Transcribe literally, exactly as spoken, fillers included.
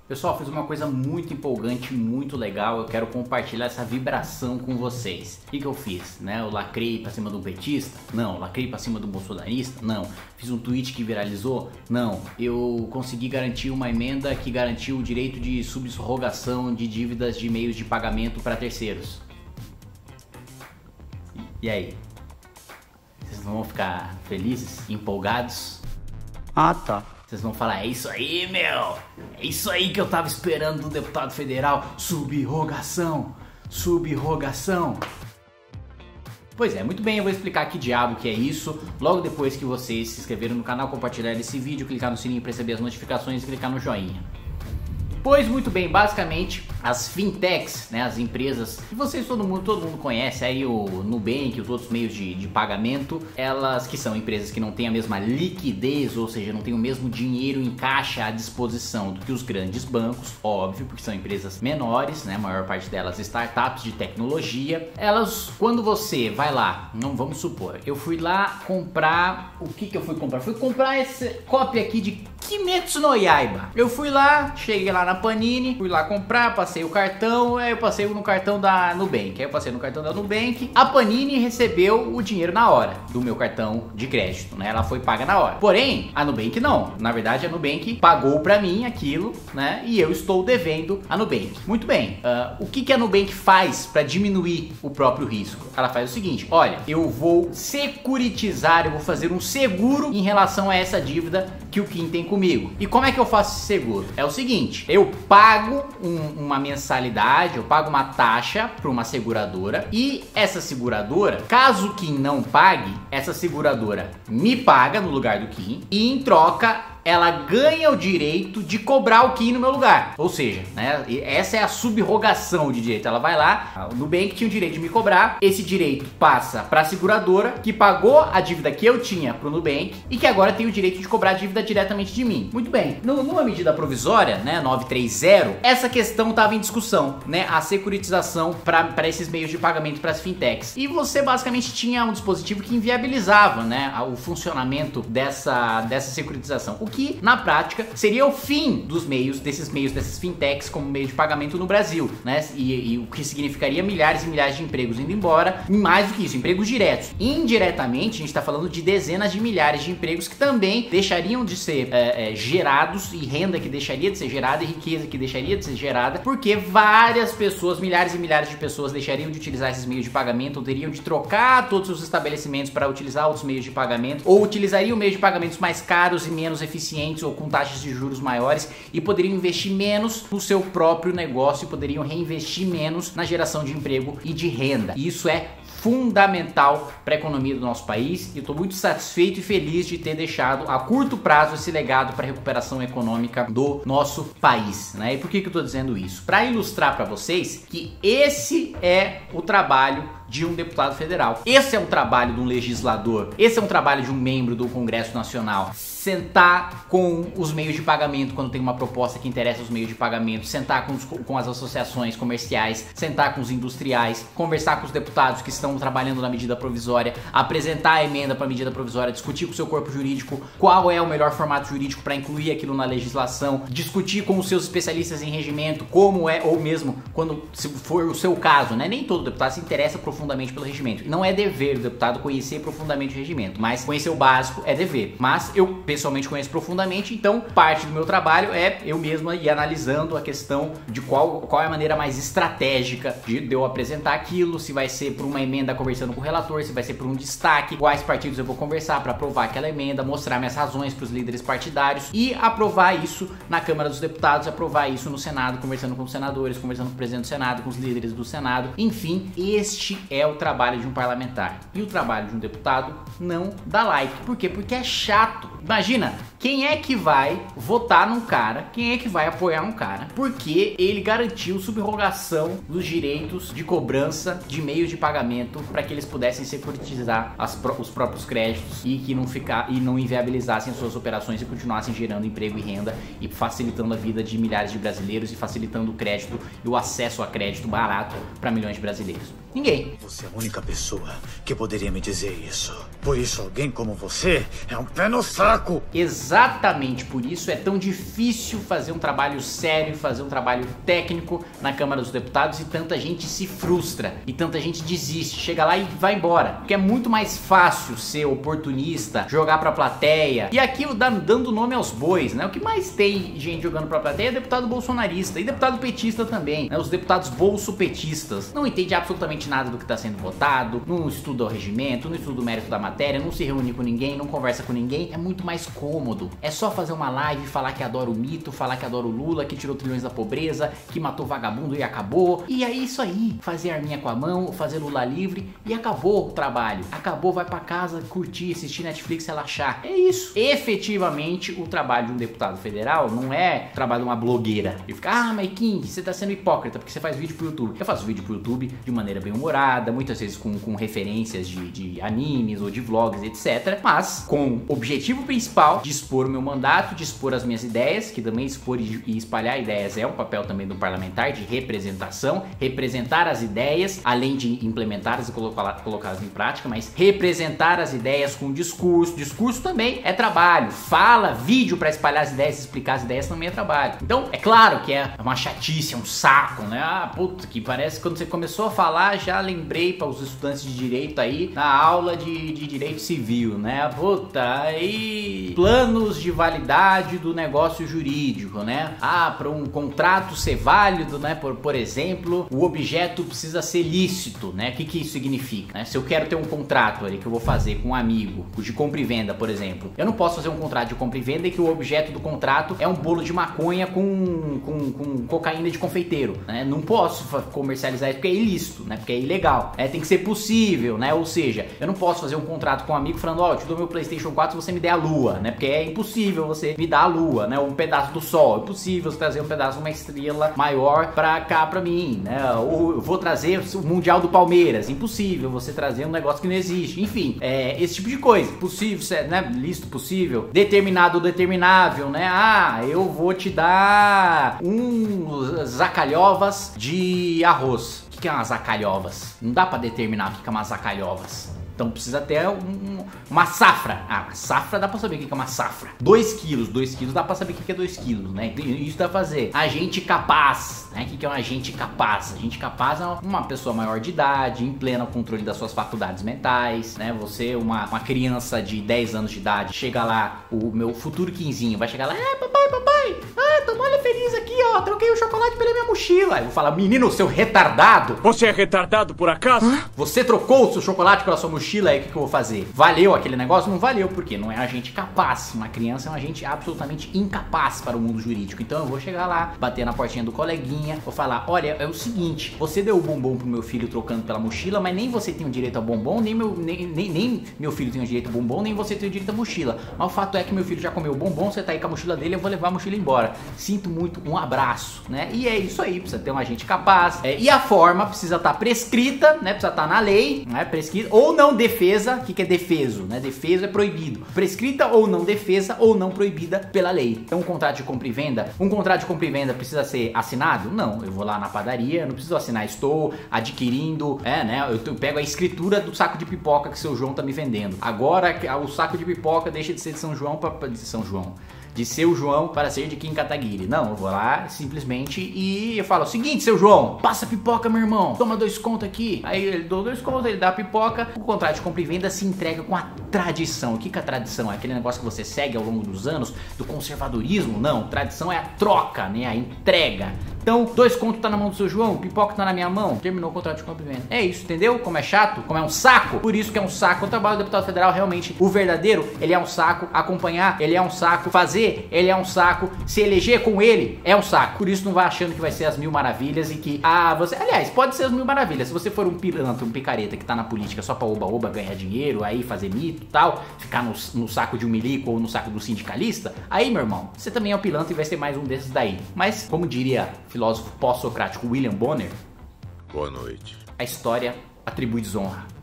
Pessoal, fiz uma coisa muito empolgante, muito legal. Eu quero compartilhar essa vibração com vocês. O que, que eu fiz? Né? Eu lacrei pra cima do petista? Não. Lacrei pra cima do bolsonarista? Não. Fiz um tweet que viralizou? Não. Eu consegui garantir uma emenda que garantiu o direito de subrogação de dívidas de meios de pagamento para terceiros. E aí? Vocês não vão ficar felizes? Empolgados? Ah, tá. Vocês vão falar, é isso aí, meu, é isso aí que eu tava esperando do deputado federal, subrogação, subrogação. Pois é, muito bem, eu vou explicar que diabo que é isso, logo depois que vocês se inscreverem no canal, compartilharem esse vídeo, clicar no sininho para receber as notificações e clicar no joinha. Pois muito bem, basicamente as fintechs, né, as empresas que vocês todo mundo, todo mundo conhece, aí o Nubank, os outros meios de, de pagamento, elas que são empresas que não têm a mesma liquidez, ou seja, não têm o mesmo dinheiro em caixa à disposição do que os grandes bancos, óbvio, porque são empresas menores, né, a maior parte delas startups de tecnologia. Elas, quando você vai lá, não vamos supor, eu fui lá comprar, o que que eu fui comprar? Fui comprar essa cópia aqui de Kimetsu no Yaiba. Eu fui lá, cheguei lá na Panini, fui lá comprar, passei o cartão, aí eu passei no cartão da Nubank, aí eu passei no cartão da Nubank, a Panini recebeu o dinheiro na hora do meu cartão de crédito, né, ela foi paga na hora. Porém, a Nubank não, na verdade a Nubank pagou pra mim aquilo, né, e eu estou devendo a Nubank. Muito bem, uh, o que que a Nubank faz pra diminuir o próprio risco? Ela faz o seguinte, olha, eu vou securitizar, eu vou fazer um seguro em relação a essa dívida que o Kim tem comigo. E como é que eu faço esse seguro? É o seguinte, eu pago um, uma mensalidade, eu pago uma taxa para uma seguradora e essa seguradora, caso o Kim não pague, essa seguradora me paga no lugar do Kim e em troca ela ganha o direito de cobrar o Kim no meu lugar. Ou seja, né, essa é a subrogação de direito. Ela vai lá, o Nubank tinha o direito de me cobrar, esse direito passa para a seguradora, que pagou a dívida que eu tinha pro Nubank e que agora tem o direito de cobrar a dívida diretamente de mim. Muito bem, no, numa medida provisória, né, novecentos e trinta, essa questão estava em discussão, né, a securitização para esses meios de pagamento para as fintechs. E você basicamente tinha um dispositivo que inviabilizava, né, o funcionamento dessa, dessa securitização. O que na prática seria o fim dos meios, desses meios, dessas fintechs como meio de pagamento no Brasil, né? E, e o que significaria milhares e milhares de empregos indo embora, e mais do que isso, empregos diretos. Indiretamente, a gente está falando de dezenas de milhares de empregos que também deixariam de ser é, é, gerados, e renda que deixaria de ser gerada, e riqueza que deixaria de ser gerada, porque várias pessoas, milhares e milhares de pessoas deixariam de utilizar esses meios de pagamento, ou teriam de trocar todos os estabelecimentos para utilizar outros meios de pagamento, ou utilizariam meios de pagamentos mais caros e menos eficientes ou com taxas de juros maiores e poderiam investir menos no seu próprio negócio e poderiam reinvestir menos na geração de emprego e de renda. E isso é fundamental para a economia do nosso país e eu estou muito satisfeito e feliz de ter deixado a curto prazo esse legado para a recuperação econômica do nosso país, né? E por que que eu estou dizendo isso? Para ilustrar para vocês que esse é o trabalho de um deputado federal. Esse é um trabalho de um legislador, esse é um trabalho de um membro do Congresso Nacional. Sentar com os meios de pagamento quando tem uma proposta que interessa os meios de pagamento, sentar com, os, com as associações comerciais, sentar com os industriais, conversar com os deputados que estão trabalhando na medida provisória, apresentar a emenda para a medida provisória, discutir com o seu corpo jurídico qual é o melhor formato jurídico para incluir aquilo na legislação, discutir com os seus especialistas em regimento como é, ou mesmo quando se for o seu caso, né? Nem todo deputado se interessa profundamente pelo regimento. Não é dever do deputado conhecer profundamente o regimento, mas conhecer o básico é dever. Mas eu pessoalmente conheço profundamente, então parte do meu trabalho é eu mesmo ir analisando a questão de qual, qual é a maneira mais estratégica de, de eu apresentar aquilo, se vai ser por uma emenda conversando com o relator, se vai ser por um destaque, quais partidos eu vou conversar para aprovar aquela emenda, mostrar minhas razões para os líderes partidários e aprovar isso na Câmara dos Deputados, aprovar isso no Senado, conversando com os senadores, conversando com o presidente do Senado, com os líderes do Senado. Enfim, este é o trabalho de um parlamentar. E o trabalho de um deputado não dá like. Por quê? Porque é chato. Imagina, quem é que vai votar num cara, quem é que vai apoiar um cara, porque ele garantiu subrogação dos direitos de cobrança de meios de pagamento para que eles pudessem securitizar as, os próprios créditos e que não ficar e não inviabilizassem as suas operações e continuassem gerando emprego e renda e facilitando a vida de milhares de brasileiros e facilitando o crédito e o acesso a crédito barato para milhões de brasileiros. Ninguém. Você é a única pessoa que poderia me dizer isso. Por isso alguém como você é um pé no saco. Exatamente. exatamente por isso é tão difícil fazer um trabalho sério, fazer um trabalho técnico na Câmara dos Deputados e tanta gente se frustra e tanta gente desiste, chega lá e vai embora, porque é muito mais fácil ser oportunista, jogar pra plateia e aquilo dando nome aos bois, né? O que mais tem gente jogando pra plateia é deputado bolsonarista e deputado petista também, né? Os deputados bolsopetistas não entendem absolutamente nada do que está sendo votado, não estuda o regimento, não estuda o mérito da matéria, não se reúne com ninguém, não conversa com ninguém, é muito mais cômodo. É só fazer uma live, falar que adora o mito, falar que adora o Lula, que tirou trilhões da pobreza, que matou vagabundo e acabou. E é isso aí, fazer arminha com a mão, fazer Lula livre e acabou o trabalho. Acabou, vai pra casa, curtir, assistir Netflix, relaxar. É isso. Efetivamente, o trabalho de um deputado federal não é o trabalho de uma blogueira. E fica, ah, mas Kim, você tá sendo hipócrita porque você faz vídeo pro YouTube. Eu faço vídeo pro YouTube de maneira bem humorada, muitas vezes com, com referências de, de animes ou de vlogs, etcétera. Mas com o objetivo principal de expor o meu mandato, de expor as minhas ideias, que também expor e, e espalhar ideias é um papel também do parlamentar, de representação, representar as ideias, além de implementá-las e colocá-las em prática, mas representar as ideias com discurso. Discurso também é trabalho. Fala, vídeo para espalhar as ideias, explicar as ideias também é trabalho. Então, é claro que é uma chatice, é um saco, né? Ah, puta, que parece que quando você começou a falar, já lembrei para os estudantes de direito aí, na aula de, de direito civil, né? Puta, aí planos de validade do negócio jurídico, né? Ah, para um contrato ser válido, né? Por, por exemplo, o objeto precisa ser lícito, né? O que que isso significa, né? Se eu quero ter um contrato ali que eu vou fazer com um amigo, de compra e venda, por exemplo, eu não posso fazer um contrato de compra e venda e que o objeto do contrato é um bolo de maconha com, com, com cocaína de confeiteiro, né? Não posso comercializar isso porque é ilícito, né? Porque é ilegal. É, tem que ser possível, né? Ou seja, eu não posso fazer um contrato com um amigo falando, ó, oh, eu te dou meu PlayStation quatro se você me der a lua, né? Porque é impossível você me dar a lua, né? Ou um pedaço do sol. É impossível você trazer um pedaço de uma estrela maior pra cá, pra mim, né? Ou eu vou trazer o Mundial do Palmeiras. Impossível você trazer um negócio que não existe. Enfim, é, esse tipo de coisa. Possível, né? Listo, possível. Determinado ou determinável, né? Ah, eu vou te dar um zacalhovas de arroz. O que é umas zacalhovas? Não dá pra determinar o que é umas zacalhovas. Então precisa ter um, uma safra. Ah, uma safra dá pra saber o que é uma safra. dois quilos, dois quilos dá pra saber o que é dois quilos, né? Isso dá pra fazer. Agente capaz, né? O que é um agente capaz? Agente capaz é uma pessoa maior de idade, em pleno controle das suas faculdades mentais, né? Você, uma, uma criança de dez anos de idade, chega lá, o meu futuro quinzinho vai chegar lá, é, papai, papai, ah, tô mole feliz aqui, ó, troquei o chocolate pela minha mochila. Eu vou falar, menino, seu retardado. Você é retardado por acaso? Hã? Você trocou o seu chocolate pela sua mochila? Aí o que, que eu vou fazer? Valeu aquele negócio? Não valeu, porque não é agente capaz. Uma criança é um agente absolutamente incapaz para o mundo jurídico. Então eu vou chegar lá, bater na portinha do coleguinha, vou falar, olha, é o seguinte, você deu o bombom pro meu filho trocando pela mochila, mas nem você tem o direito ao bombom, nem meu, nem, nem, nem meu filho tem o direito ao bombom, nem você tem o direito à mochila. Mas o fato é que meu filho já comeu o bombom, você tá aí com a mochila dele, eu vou levar a mochila embora. Sinto muito, um abraço, né? E é isso aí, precisa ter um agente capaz. É, e a forma precisa estar tá prescrita, né? Precisa estar tá na lei, né? Prescrita, ou não defesa. O que, que é defeso, né? Defeso é proibido. Prescrita ou não defesa ou não proibida pela lei. Então, um contrato de compra e venda, um contrato de compra e venda precisa ser assinado? Não, eu vou lá na padaria, eu não preciso assinar, estou adquirindo, é, né? Eu, eu pego a escritura do saco de pipoca que seu João tá me vendendo. Agora, o saco de pipoca deixa de ser de São João para de São João. De seu João para ser de Kim Kataguiri. Não, eu vou lá simplesmente e eu falo o seguinte, seu João, passa pipoca, meu irmão, toma dois contos aqui. Aí ele dá dois contos, ele dá a pipoca, o contrato de compra e venda se entrega com a tradição. O que que é a tradição? É aquele negócio que você segue ao longo dos anos do conservadorismo? Não, tradição é a troca, né, a entrega. Então, dois contos tá na mão do seu João, pipoca tá na minha mão, terminou o contrato de compra e venda. É isso, entendeu? Como é chato, como é um saco, por isso que é um saco. O trabalho do deputado federal, realmente, o verdadeiro, ele é um saco. Acompanhar, ele é um saco. Fazer, ele é um saco. Se eleger com ele, é um saco. Por isso não vai achando que vai ser as mil maravilhas e que, ah, você... Aliás, pode ser as mil maravilhas. Se você for um pilantra, um picareta que tá na política só pra oba-oba, ganhar dinheiro, aí fazer mito e tal, ficar no, no saco de um milico ou no saco do sindicalista, aí, meu irmão, você também é um pilantra e vai ser mais um desses daí. Mas, como diria filósofo pós-socrático William Bonner, boa noite. A história atribui desonra.